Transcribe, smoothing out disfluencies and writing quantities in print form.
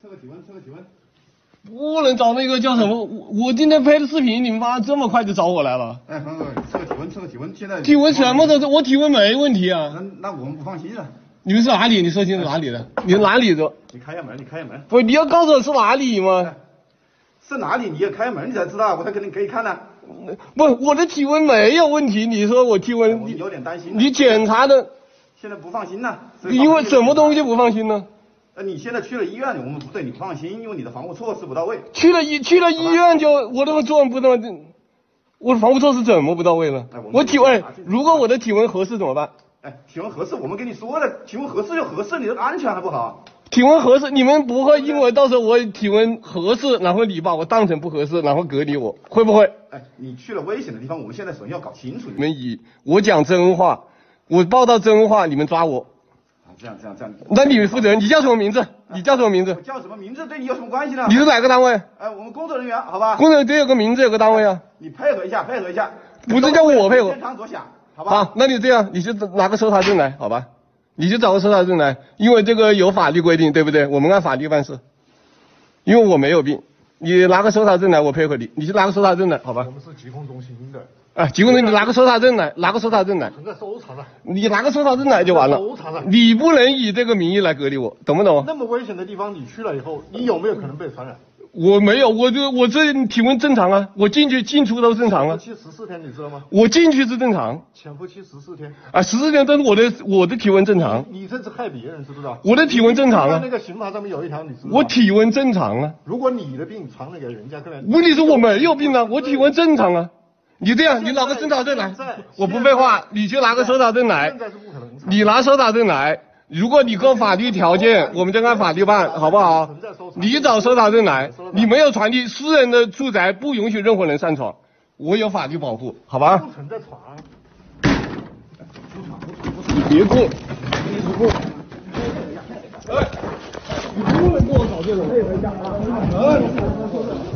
测个体温，测个体温。 不能找那个叫什么？我今天拍的视频，你妈这么快就找我来了？ 哎，朋友，测个体温，测个体温。现在体温什么的，我体温没问题啊。 那我们不放心了。 你们是哪里？你说清楚哪里的？你是哪里的？ 你开下门，你开下门。 不，你要告诉我是哪里吗？ 是哪里？你要开门，你才知道，我才给你看呢。 不，我的体温没有问题。你说我体温， 我有点担心。 你检查的， 现在不放心了。 因为什么东西不放心呢？ 你现在去了医院，我们不对你不放心，因为你的防护措施不到位。 去了医院就我的做不到，我的防护措施怎么不到位了？我体温，如果我的体温合适怎么办？ 哎，体温合适，我们跟你说了，体温合适就合适，你的安全还不好。 体温合适，你们不会因为到时候我体温合适，然后你把我当成不合适，然后隔离我，会不会？ 哎，你去了危险的地方，我们现在首先要搞清楚。 你们我讲真话，我报道真话，你们抓我。 这样， 那你们负责人，你叫什么名字？你叫什么名字？ 我叫什么名字对你有什么关系呢？ 你是哪个单位？ 我们工作人员，好吧？ 工作人员得有个名字，有个单位啊。 你配合一下。 不是叫我配合。 健康着想，好吧？ 好，那你这样，你就拿个搜查证来，好吧？你就找个搜查证来，因为这个有法律规定，对不对？我们按法律办事。因为我没有病，你拿个搜查证来，我配合你。你就拿个搜查证来，好吧？ 我们是疾控中心的。 啊，疾控中心，你拿个搜查证来，拿个搜查证来。 存在搜查的。 你拿个搜查证来就完了。 搜查的。 你不能以这个名义来隔离我，懂不懂？ 那么危险的地方你去了以后，你有没有可能被传染？ 我没有，我这体温正常啊，我进出都正常啊。 潜伏期14天，你知道吗？ 我进去是正常。 潜伏期14天。 啊，14天，但是我的体温正常。 你这是害别人，知不知道？ 我的体温正常啊。 那个刑法上面有一条，你知道吗？ 我体温正常啊。 如果你的病传了给人家， 问题是我没有病啊，我体温正常啊。你这样，你拿个搜查证来，我不废话，你就拿个搜查证来。 现在是不可能。 你拿搜查证来。如果你够法律条件，我们就按法律办，好不好？你找搜查证来，你没有传递，私人的住宅不允许任何人上闯，我有法律保护，好吧？ 不存在闯。 你别过，你不过。哎，你不能跟我搞这种。